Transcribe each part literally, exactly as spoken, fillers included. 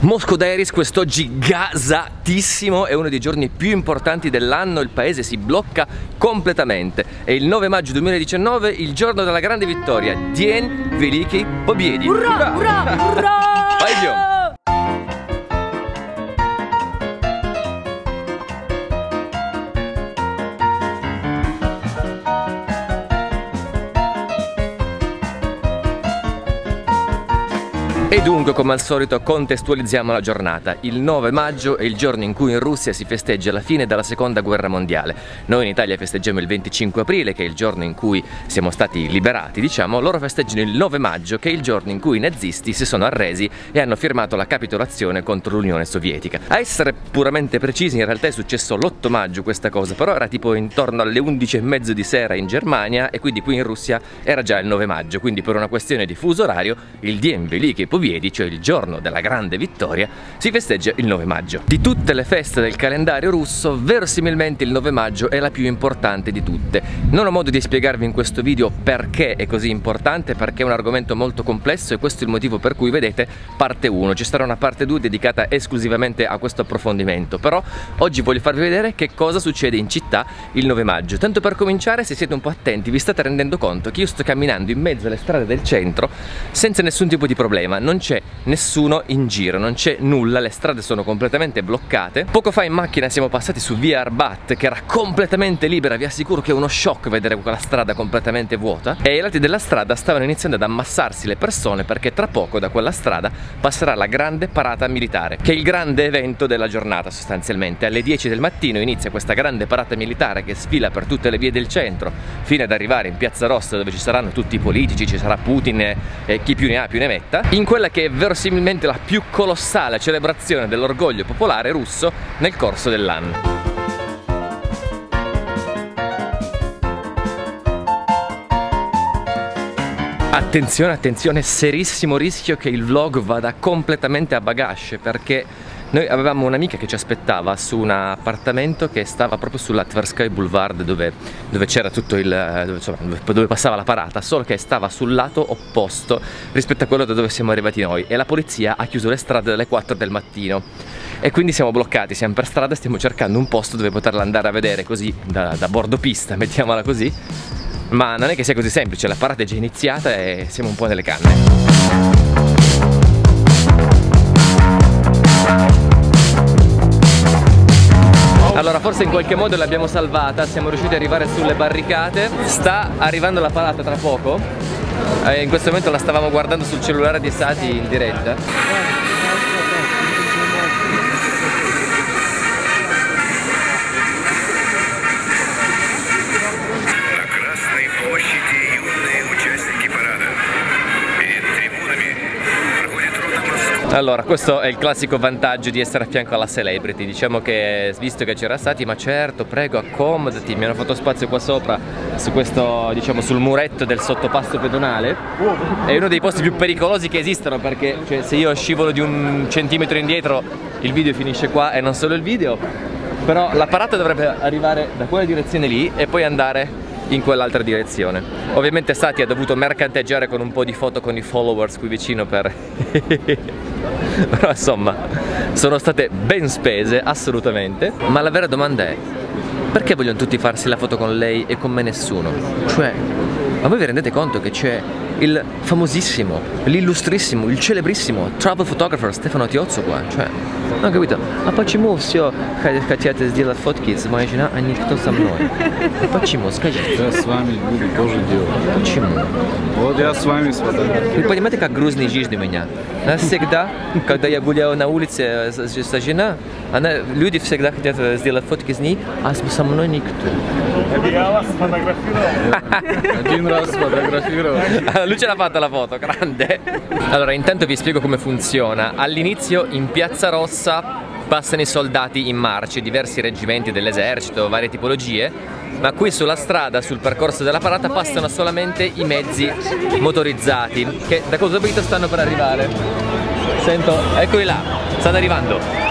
Moscow Diaries quest'oggi gasatissimo, è uno dei giorni più importanti dell'anno, il paese si blocca completamente. È il nove maggio duemiladiciannove, il giorno della grande vittoria. Dien Veliki Pobiedi. Urrà, urrà, urrà! Vai Dio! E dunque, come al solito, contestualizziamo la giornata. Il nove maggio è il giorno in cui in Russia si festeggia la fine della seconda guerra mondiale. Noi in Italia festeggiamo il venticinque aprile, che è il giorno in cui siamo stati liberati, diciamo. Loro festeggiano il nove maggio, che è il giorno in cui i nazisti si sono arresi e hanno firmato la capitolazione contro l'Unione Sovietica. A essere puramente precisi, in realtà è successo l'otto maggio questa cosa, però era tipo intorno alle undici e mezzo di sera in Germania e quindi qui in Russia era già il nove maggio, quindi per una questione di fuso orario il Dien Veliki Pobiedi, cioè il giorno della grande vittoria, si festeggia il nove maggio. Di tutte le feste del calendario russo, verosimilmente il nove maggio è la più importante di tutte. Non ho modo di spiegarvi in questo video perché è così importante, perché è un argomento molto complesso e questo è il motivo per cui vedete parte uno. Ci sarà una parte due dedicata esclusivamente a questo approfondimento, però oggi voglio farvi vedere che cosa succede in città il nove maggio. Tanto per cominciare, se siete un po' attenti, vi state rendendo conto che io sto camminando in mezzo alle strade del centro senza nessun tipo di problema, non c'è nessuno in giro, non c'è nulla, le strade sono completamente bloccate. Poco fa in macchina siamo passati su via Arbat, che era completamente libera, vi assicuro che è uno shock vedere quella strada completamente vuota, e ai lati della strada stavano iniziando ad ammassarsi le persone perché tra poco da quella strada passerà la grande parata militare, che è il grande evento della giornata sostanzialmente. Alle dieci del mattino inizia questa grande parata militare che sfila per tutte le vie del centro fino ad arrivare in Piazza Rossa, dove ci saranno tutti i politici, ci sarà Putin e, e chi più ne ha più ne metta, in quella che è verosimilmente la più colossale celebrazione dell'orgoglio popolare russo nel corso dell'anno. Attenzione, attenzione, serissimo rischio che il vlog vada completamente a bagasce, perché noi avevamo un'amica che ci aspettava su un appartamento che stava proprio sulla Tverskaya Boulevard, dove, dove c'era tutto il dove, insomma, dove passava la parata, solo che stava sul lato opposto rispetto a quello da dove siamo arrivati noi, e la polizia ha chiuso le strade alle quattro del mattino e quindi siamo bloccati, siamo per strada e stiamo cercando un posto dove poterla andare a vedere così da, da bordo pista, mettiamola così, ma non è che sia così semplice, la parata è già iniziata e siamo un po' nelle canne. Allora, forse in qualche modo l'abbiamo salvata, siamo riusciti ad arrivare sulle barricate, sta arrivando la parata tra poco, eh, in questo momento la stavamo guardando sul cellulare di Sati in diretta. Allora, questo è il classico vantaggio di essere a fianco alla celebrity. Diciamo che, visto che c'era Sati, ma certo, prego, accomodati, mi hanno fatto spazio qua sopra, su questo, diciamo, sul muretto del sottopasso pedonale. È uno dei posti più pericolosi che esistano, perché cioè, se io scivolo di un centimetro indietro il video finisce qua, e non solo il video. Però la parata dovrebbe arrivare da quella direzione lì e poi andare in quell'altra direzione. Ovviamente Sati ha dovuto mercanteggiare con un po' di foto con i followers qui vicino per... però insomma sono state ben spese, assolutamente. Ma la vera domanda è: perché vogliono tutti farsi la foto con lei e con me nessuno? Cioè, ma voi vi rendete conto che c'è il famosissimo, l'illustrissimo, il celebrissimo travel photographer Stefano Tiozzo qua? Cioè, non ho capito. А почему все хотят сделать фотки с моей женой, а никто со мной? Почему? Скажите. Я с вами буду тоже делать. Почему? Вот я с вами сфотографирую. Вы понимаете, как грустная жизнь у меня? Она всегда, когда я гуляю на улице со женой, она, люди всегда хотят сделать фотки с ней, а со мной никто. Я вас сфотографировал. Один раз сфотографировал. Lui ce l'ha fatta la foto, grande. Allora, intanto vi spiego come funziona. All'inizio in Piazza Rossa passano i soldati in marce, diversi reggimenti dell'esercito, varie tipologie, ma qui sulla strada, sul percorso della parata, passano solamente i mezzi motorizzati che da Cosobito stanno per arrivare. Sento, eccoli là, stanno arrivando.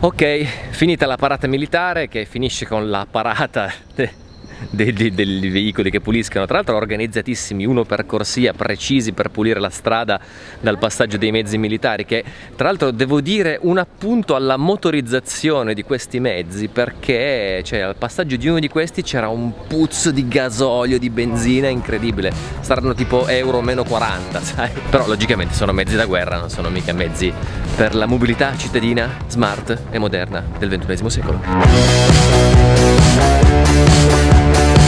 Ok, finita la parata militare, che finisce con la parata dei, dei, dei veicoli che puliscano, tra l'altro organizzatissimi, uno per corsia, precisi per pulire la strada dal passaggio dei mezzi militari, che tra l'altro devo dire un appunto alla motorizzazione di questi mezzi, perché cioè, al passaggio di uno di questi c'era un puzzo di gasolio, di benzina incredibile, saranno tipo euro meno quaranta, sai? Però logicamente sono mezzi da guerra, non sono mica mezzi per la mobilità cittadina smart e moderna del ventunesimo secolo.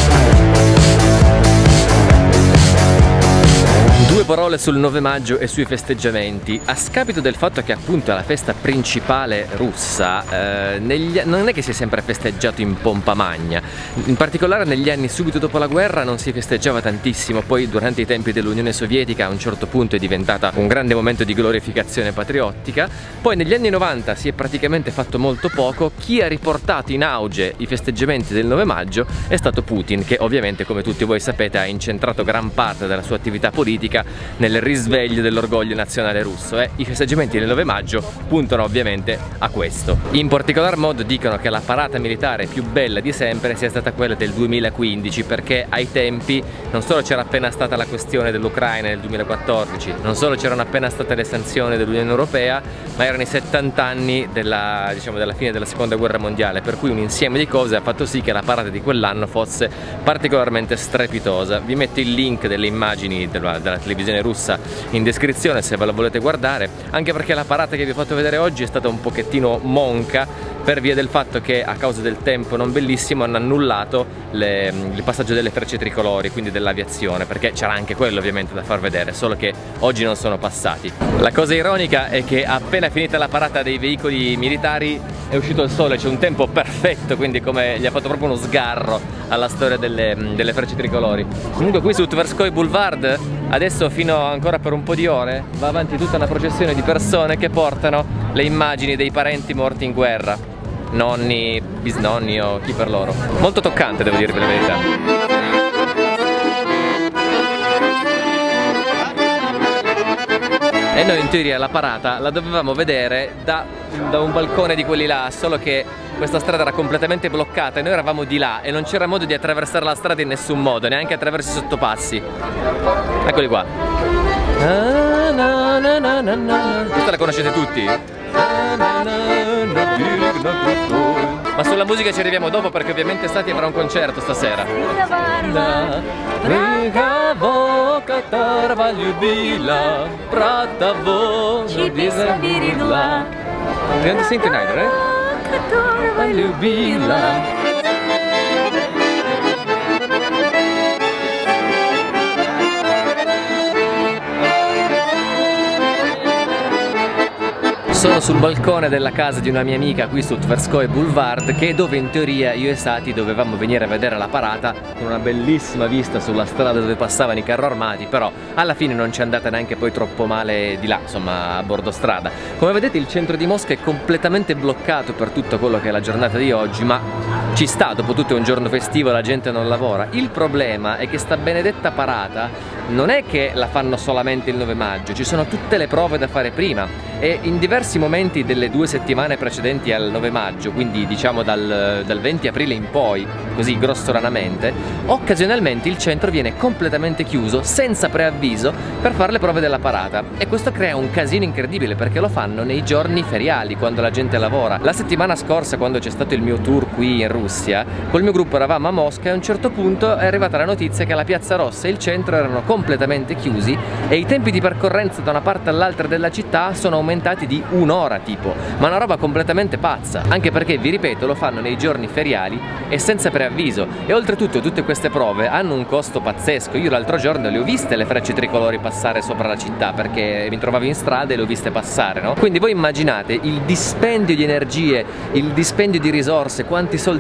Due parole sul nove maggio e sui festeggiamenti. A scapito del fatto che appunto è la festa principale russa, eh, negli, non è che si è sempre festeggiato in pompa magna. In particolare negli anni subito dopo la guerra non si festeggiava tantissimo, poi durante i tempi dell'Unione Sovietica a un certo punto è diventata un grande momento di glorificazione patriottica. Poi negli anni novanta si è praticamente fatto molto poco. Chi ha riportato in auge i festeggiamenti del nove maggio è stato Putin, che ovviamente, come tutti voi sapete, ha incentrato gran parte della sua attività politica nel risveglio dell'orgoglio nazionale russo, e i festeggiamenti del nove maggio puntano ovviamente a questo. In particolar modo dicono che la parata militare più bella di sempre sia stata quella del duemilaquindici, perché ai tempi non solo c'era appena stata la questione dell'Ucraina nel duemilaquattordici, non solo c'erano appena state le sanzioni dell'Unione Europea, ma erano i settanta anni della, diciamo, della fine della seconda guerra mondiale, per cui un insieme di cose ha fatto sì che la parata di quell'anno fosse particolarmente strepitosa. Vi metto il link delle immagini della, della televisione russa in descrizione se ve la volete guardare, anche perché la parata che vi ho fatto vedere oggi è stata un pochettino monca per via del fatto che a causa del tempo non bellissimo hanno annullato le, il passaggio delle frecce tricolori, quindi dell'aviazione, perché c'era anche quello ovviamente da far vedere, solo che oggi non sono passati. La cosa ironica è che appena finita la parata dei veicoli militari è uscito il sole, c'è un tempo perfetto, quindi come gli ha fatto proprio uno sgarro alla storia delle, delle frecce tricolori. Comunque qui su Tverskoy Boulevard adesso fino ancora per un po' di ore va avanti tutta una processione di persone che portano le immagini dei parenti morti in guerra, nonni, bisnonni o chi per loro. Molto toccante, devo dirvi la verità. E noi in teoria la parata la dovevamo vedere da, da un balcone di quelli là, solo che questa strada era completamente bloccata e noi eravamo di là e non c'era modo di attraversare la strada in nessun modo, neanche attraverso i sottopassi. Eccoli qua. Questa la conoscete tutti? Ma sulla musica ci arriviamo dopo, perché ovviamente Stati avrà un concerto stasera. We're gonna sing tonight, right? Sono sul balcone della casa di una mia amica qui su Tverskoy Boulevard, che è dove in teoria io e Sati dovevamo venire a vedere la parata, con una bellissima vista sulla strada dove passavano i carro armati, però alla fine non ci è andata neanche poi troppo male di là, insomma, a bordo strada. Come vedete il centro di Mosca è completamente bloccato per tutto quello che è la giornata di oggi, ma ci sta, dopo tutto è un giorno festivo, la gente non lavora. Il problema è che sta benedetta parata non è che la fanno solamente il nove maggio, ci sono tutte le prove da fare prima, e in diversi momenti delle due settimane precedenti al nove maggio, quindi diciamo dal, dal venti aprile in poi, così grossolanamente, occasionalmente il centro viene completamente chiuso senza preavviso per fare le prove della parata, e questo crea un casino incredibile perché lo fanno nei giorni feriali, quando la gente lavora. La settimana scorsa, quando c'è stato il mio tour qui in Russia, col mio gruppo eravamo a Mosca e a un certo punto è arrivata la notizia che la Piazza Rossa e il centro erano completamente chiusi e i tempi di percorrenza da una parte all'altra della città sono aumentati di un'ora tipo, ma una roba completamente pazza, anche perché, vi ripeto, lo fanno nei giorni feriali e senza preavviso, e oltretutto tutte queste prove hanno un costo pazzesco. Io l'altro giorno le ho viste le frecce tricolori passare sopra la città, perché mi trovavo in strada e le ho viste passare, no? Quindi voi immaginate il dispendio di energie, il dispendio di risorse, quanti soldi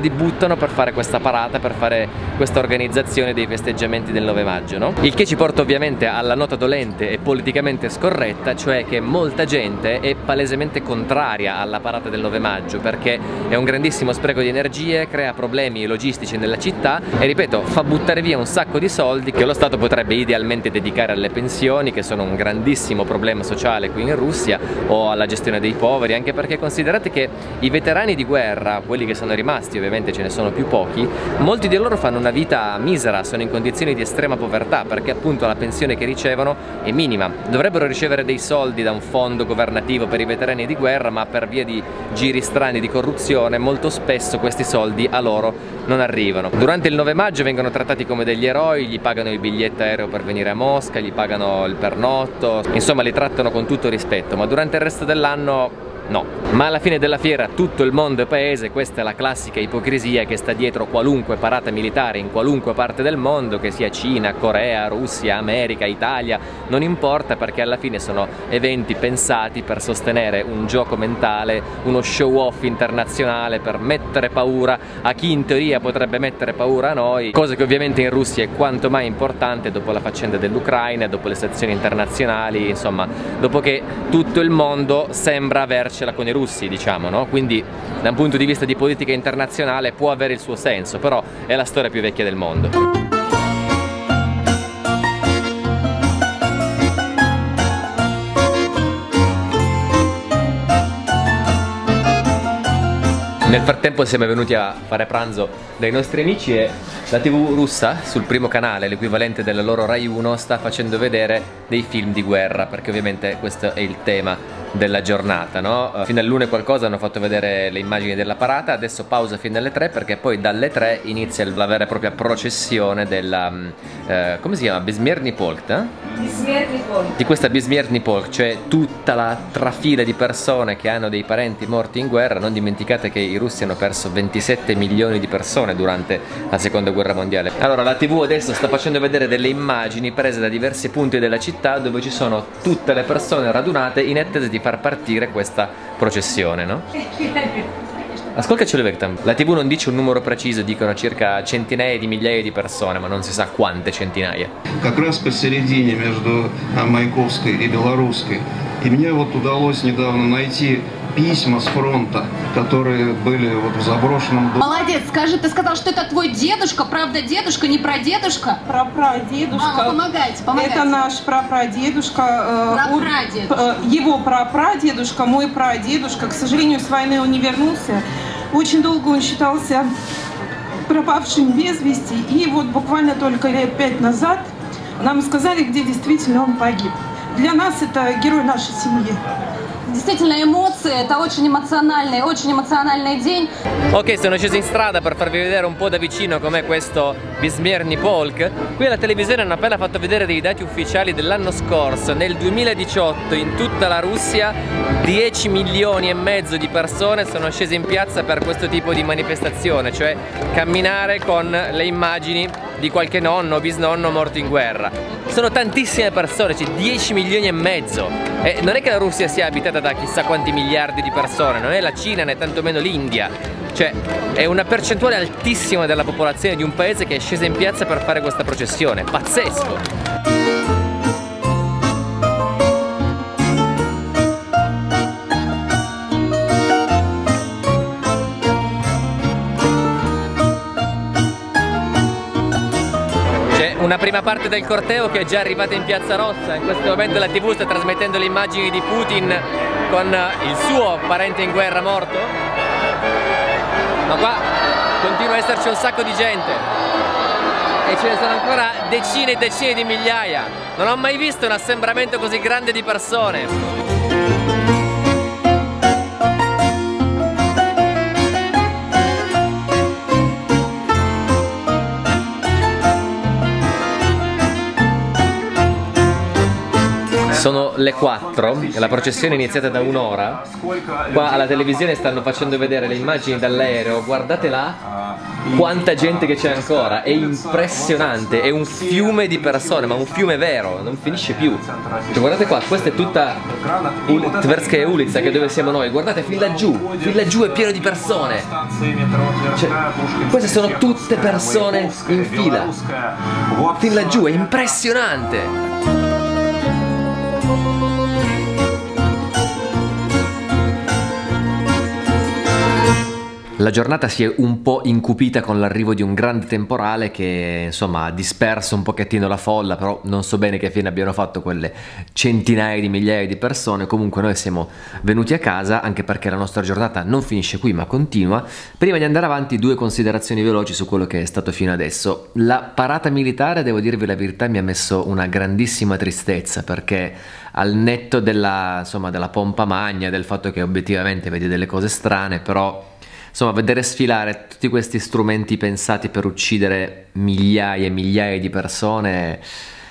soldi buttano per fare questa parata, per fare questa organizzazione dei festeggiamenti del nove maggio, no? Il che ci porta ovviamente alla nota dolente e politicamente scorretta, cioè che molta gente è palesemente contraria alla parata del nove maggio perché è un grandissimo spreco di energie, crea problemi logistici nella città e, ripeto, fa buttare via un sacco di soldi che lo Stato potrebbe idealmente dedicare alle pensioni, che sono un grandissimo problema sociale qui in Russia, o alla gestione dei poveri, anche perché considerate che i veterani di guerra, quelli che sono rimasti, ovviamente ce ne sono più pochi, molti di loro fanno una vita misera, sono in condizioni di estrema povertà perché appunto la pensione che ricevono è minima. Dovrebbero ricevere dei soldi da un fondo governativo per i veterani di guerra, ma per via di giri strani di corruzione molto spesso questi soldi a loro non arrivano. Durante il nove maggio vengono trattati come degli eroi, gli pagano il biglietto aereo per venire a Mosca, gli pagano il pernotto, insomma li trattano con tutto rispetto, ma durante il resto dell'anno no. Ma alla fine della fiera tutto il mondo è paese, questa è la classica ipocrisia che sta dietro qualunque parata militare in qualunque parte del mondo, che sia Cina, Corea, Russia, America, Italia, non importa, perché alla fine sono eventi pensati per sostenere un gioco mentale, uno show off internazionale, per mettere paura a chi in teoria potrebbe mettere paura a noi, cosa che ovviamente in Russia è quanto mai importante dopo la faccenda dell'Ucraina, dopo le sanzioni internazionali, insomma, dopo che tutto il mondo sembra averci con i russi, diciamo, no? Quindi da un punto di vista di politica internazionale può avere il suo senso, però è la storia più vecchia del mondo. Nel frattempo siamo venuti a fare pranzo dai nostri amici e la tivù russa sul primo canale, l'equivalente della loro Rai uno, sta facendo vedere dei film di guerra, perché ovviamente questo è il tema della giornata, no? Fino all'una e qualcosa hanno fatto vedere le immagini della parata, adesso pausa fino alle tre perché poi dalle tre inizia la vera e propria processione della, eh, come si chiama? Besmirny Polk, eh? Besmirny Polk. Di questa Besmirny Polk, cioè tutta la trafila di persone che hanno dei parenti morti in guerra. Non dimenticate che i russi hanno perso ventisette milioni di persone durante la seconda guerra mondiale. Allora la tivù adesso sta facendo vedere delle immagini prese da diversi punti della città dove ci sono tutte le persone radunate in attesa di far partire questa processione, no? Ascolta Человек, la tivù non dice un numero preciso, dicono circa centinaia di migliaia di persone, ma non si sa quante centinaia. Как раз посередине между Маяковской и Белорусской. И мне вот удалось недавно найти письма с фронта, которые были вот в заброшенном доме. Молодец, скажи, ты сказал, что это твой дедушка, правда дедушка, не прадедушка? Прапрадедушка. Мама, помогайте, помогайте. Это наш прапрадедушка. Прапрадедушка. Его прапрадедушка, мой прадедушка. К сожалению, с войны он не вернулся. Очень долго он считался пропавшим без вести. И вот буквально только лет пять назад нам сказали, где действительно он погиб. Для нас это герой нашей семьи. Действительно, эмоции, это очень эмоциональный, очень эмоциональный день. Ok, sono sceso in strada per farvi vedere un po' da vicino com'è questo Besmirny Polk. Qui alla televisione hanno appena fatto vedere dei dati ufficiali dell'anno scorso. Nel duemiladiciotto in tutta la Russia dieci milioni e mezzo di persone sono scese in piazza per questo tipo di manifestazione, cioè camminare con le immagini di qualche nonno o bisnonno morto in guerra. Sono tantissime persone, cioè dieci milioni e mezzo. E non è che la Russia sia abitata da chissà quanti miliardi di persone, non è la Cina né tantomeno l'India. Cioè è una percentuale altissima della popolazione di un paese che è scesa in piazza per fare questa processione. Pazzesco! Una prima parte del corteo che è già arrivata in Piazza Rossa. In questo momento la tivù sta trasmettendo le immagini di Putin con il suo parente in guerra morto. Ma qua continua a esserci un sacco di gente e ce ne sono ancora decine e decine di migliaia. Non ho mai visto un assembramento così grande di persone. Sono le quattro, la processione è iniziata da un'ora. Qua alla televisione stanno facendo vedere le immagini dall'aereo, guardate là quanta gente che c'è ancora, è impressionante, è un fiume di persone, ma un fiume vero, non finisce più. Cioè, guardate qua, questa è tutta Tverskaya Ulica, che è dove siamo noi, guardate fin laggiù, fin laggiù è pieno di persone. Cioè, queste sono tutte persone in fila, fin laggiù, è impressionante. La giornata si è un po' incupita con l'arrivo di un grande temporale che insomma ha disperso un pochettino la folla, però non so bene che fine abbiano fatto quelle centinaia di migliaia di persone. Comunque noi siamo venuti a casa, anche perché la nostra giornata non finisce qui ma continua. Prima di andare avanti, due considerazioni veloci su quello che è stato fino adesso. La parata militare, devo dirvi la verità, mi ha messo una grandissima tristezza, perché al netto della, insomma, della pompa magna, del fatto che obiettivamente vedi delle cose strane, però insomma, vedere sfilare tutti questi strumenti pensati per uccidere migliaia e migliaia di persone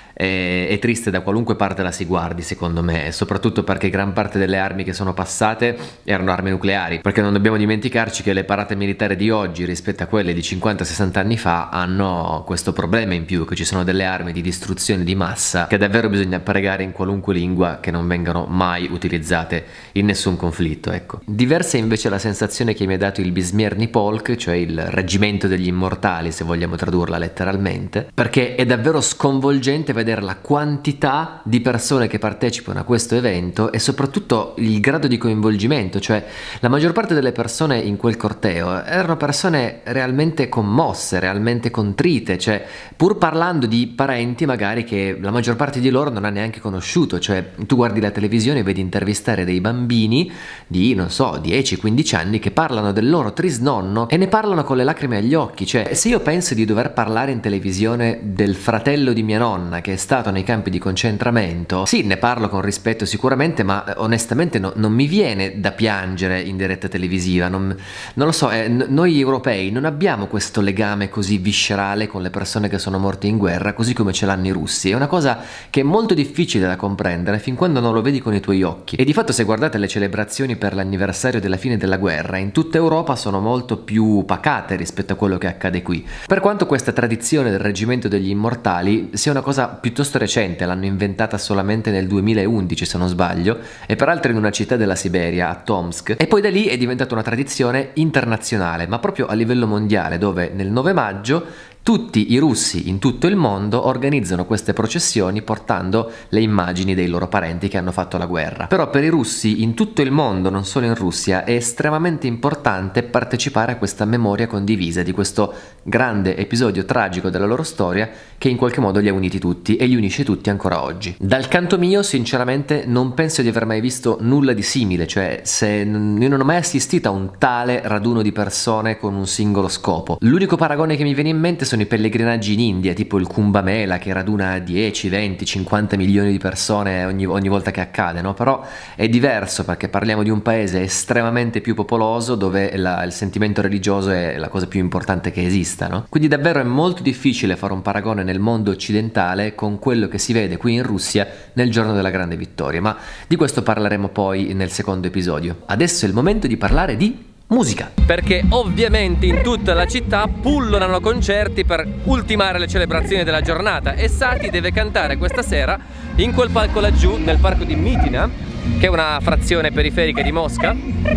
è, è triste da qualunque parte la si guardi, secondo me, e soprattutto perché gran parte delle armi che sono passate erano armi nucleari, perché non dobbiamo dimenticarci che le parate militari di oggi rispetto a quelle di cinquanta sessanta anni fa hanno questo problema in più, che ci sono delle armi di distruzione di massa che davvero bisogna pregare in qualunque lingua che non vengano mai utilizzate in nessun conflitto, ecco. Diversa è invece la sensazione che mi ha dato il Besmierny Polk, cioè il reggimento degli immortali, se vogliamo tradurla letteralmente, perché è davvero sconvolgente vedere la quantità di persone che partecipano a questo evento e soprattutto il grado di coinvolgimento. Cioè, la maggior parte delle persone in quel corteo erano persone realmente commosse, realmente contrite, cioè pur parlando di parenti magari che la maggior parte di loro non ha neanche conosciuto. Cioè, tu guardi la televisione e vedi intervistare dei bambini di, non so, dieci quindici anni che parlano del loro trisnonno e ne parlano con le lacrime agli occhi. Cioè, se io penso di dover parlare in televisione del fratello di mia nonna che è stato nei campi di concentramento, sì, ne parlo con rispetto sicuramente, ma onestamente no, non mi viene da piangere in diretta televisiva. Non, non lo so, eh, noi europei non abbiamo questo legame così viscerale con le persone che sono morte in guerra, così come ce l'hanno i russi. È una cosa che è molto difficile da comprendere fin quando non lo vedi con i tuoi occhi. E di fatto, se guardate le celebrazioni per l'anniversario della fine della guerra, in tutta Europa sono molto più pacate rispetto a quello che accade qui. Per quanto questa tradizione del reggimento degli immortali sia una cosa piuttosto recente, l'hanno inventata solamente nel duemilaundici se non sbaglio, e peraltro in una città della Siberia, a Tomsk, e poi da lì è diventata una tradizione internazionale, ma proprio a livello mondiale, dove nel nove maggio tutti i russi in tutto il mondo organizzano queste processioni portando le immagini dei loro parenti che hanno fatto la guerra. Però per i russi in tutto il mondo, non solo in Russia, è estremamente importante partecipare a questa memoria condivisa di questo grande episodio tragico della loro storia che in qualche modo li ha uniti tutti e li unisce tutti ancora oggi. Dal canto mio, sinceramente, non penso di aver mai visto nulla di simile, cioè se io non ho mai assistito a un tale raduno di persone con un singolo scopo. L'unico paragone che mi viene in mente sono i pellegrinaggi in India, tipo il Kumbh Mela, che raduna dieci, venti, cinquanta milioni di persone ogni, ogni volta che accade, no? Però è diverso perché parliamo di un paese estremamente più popoloso, dove la, il sentimento religioso è la cosa più importante che esista, no? Quindi davvero è molto difficile fare un paragone nel mondo occidentale con quello che si vede qui in Russia nel giorno della grande vittoria, ma di questo parleremo poi nel secondo episodio. Adesso è il momento di parlare di musica, perché ovviamente in tutta la città pullulano concerti per ultimare le celebrazioni della giornata e Sati deve cantare questa sera in quel palco laggiù nel parco di Mitina, che è una frazione periferica di Mosca.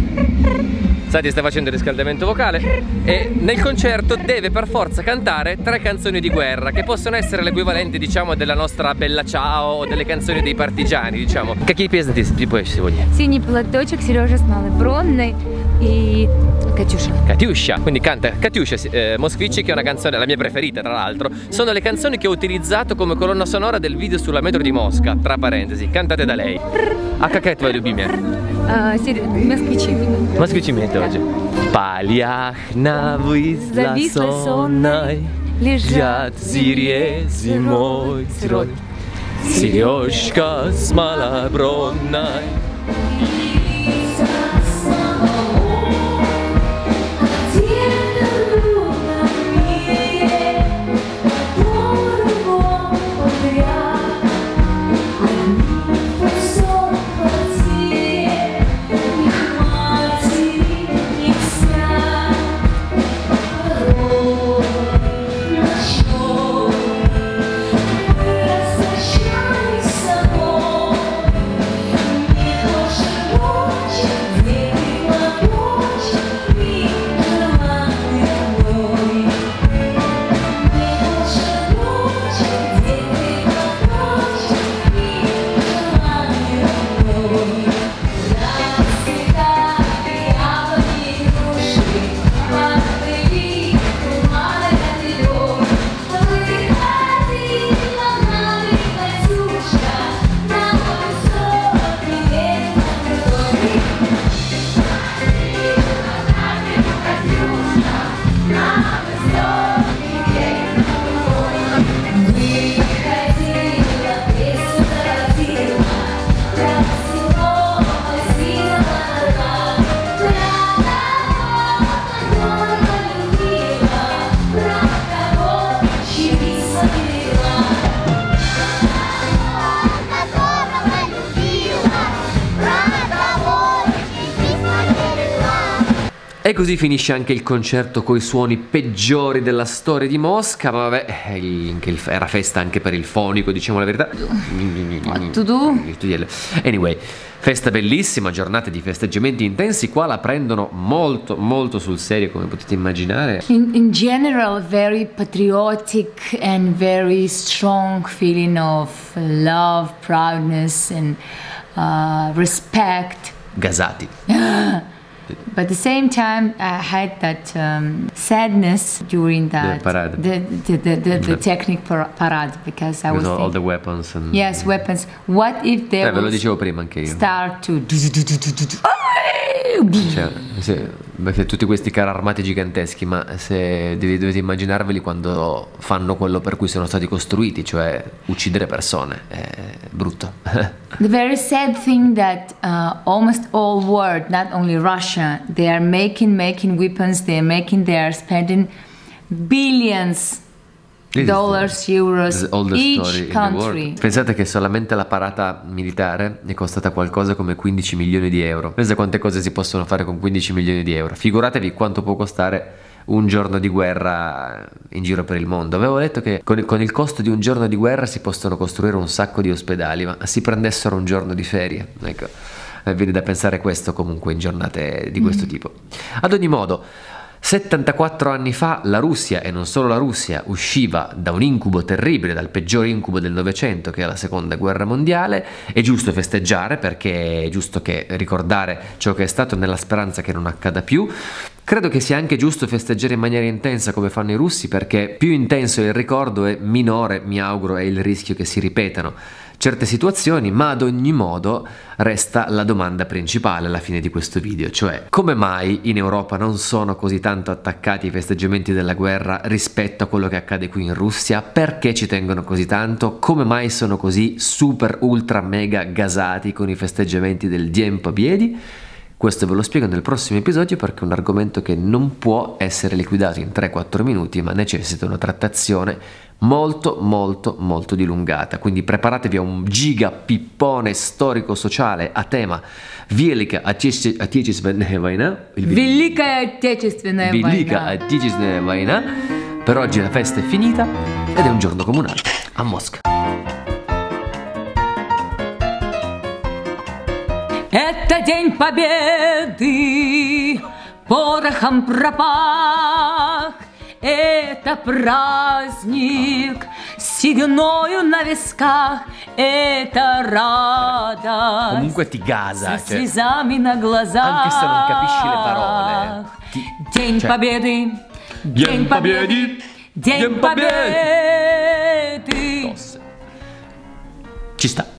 Sati sta facendo il riscaldamento vocale e nel concerto deve per forza cantare tre canzoni di guerra che possono essere l'equivalente, diciamo, della nostra Bella Ciao o delle canzoni dei partigiani, diciamo. Какие песни ты поешь сегодня? Синий платочек, Сережа с малой бронной e Катюша. Катюша, quindi canta Катюша eh, Moskvicci, che è una canzone, la mia preferita tra l'altro. Sono le canzoni che ho utilizzato come colonna sonora del video sulla metro di Mosca, tra parentesi, cantate da lei. А какая твоя любимая? Москвичи. Москвичи мне тоже. В полях навысло сонной лежат зире зимой трой. Сережка с малобронной. So E così finisce anche il concerto coi suoni peggiori della storia di Mosca, ma vabbè, era festa anche per il fonico, diciamo la verità. What to do? Anyway, festa bellissima, giornate di festeggiamenti intensi, qua la prendono molto molto sul serio, come potete immaginare. In, in general, very patriotic and very strong feeling of love, proudness and uh, respect. Gasati. But at the same time, I had that um, sadness during that The parade. the the the, the, the technic par parade because I was all, all thinking, the weapons and... yes, weapons. What if they Eh, ve lo will dicevo prima anche io. start to Cioè, se, perché tutti questi carri armati giganteschi, ma se devi, dovete immaginarveli quando fanno quello per cui sono stati costruiti, cioè uccidere persone, è brutto. The very sad thing that uh, almost all world, not only Russia, they are making making weapons. They are making. They are spending billions dollars, euros, each country. Pensate che solamente la parata militare è costata qualcosa come quindici milioni di euro. Pensate quante cose si possono fare con quindici milioni di euro. Figuratevi quanto può costare un giorno di guerra in giro per il mondo. Avevo letto che con il, con il costo di un giorno di guerra si possono costruire un sacco di ospedali, ma si prendessero un giorno di ferie. Ecco, viene da pensare questo comunque in giornate di questo mm. tipo. Ad ogni modo, settantaquattro anni fa la Russia, e non solo la Russia, usciva da un incubo terribile, dal peggior incubo del Novecento, che è la seconda guerra mondiale. È giusto festeggiare, perché è giusto che ricordare ciò che è stato nella speranza che non accada più. Credo che sia anche giusto festeggiare in maniera intensa come fanno i russi, perché più intenso è il ricordo e minore, mi auguro, è il rischio che si ripetano certe situazioni. Ma ad ogni modo resta la domanda principale alla fine di questo video, cioè come mai in Europa non sono così tanto attaccati ai festeggiamenti della guerra rispetto a quello che accade qui in Russia? Perché ci tengono così tanto? Come mai sono così super ultra mega gasati con i festeggiamenti del Dien Pobjedi? Questo ve lo spiego nel prossimo episodio, perché è un argomento che non può essere liquidato in tre quattro minuti, ma necessita una trattazione molto molto molto dilungata. Quindi preparatevi a un giga pippone storico-sociale a tema Великая Отечественная война. Великая Отечественная война. Великая Отечественная война. Per oggi la festa è finita ed è un giorno come un altro a Mosca. Это день победы, порохом пропах. Это праздник с сединою на висках. Это радость. Comunque ti gasa, со слезами на глазах. Anche se non capisci le parole. Ti, День cioè, победы, День победы, День победы. Ci sta.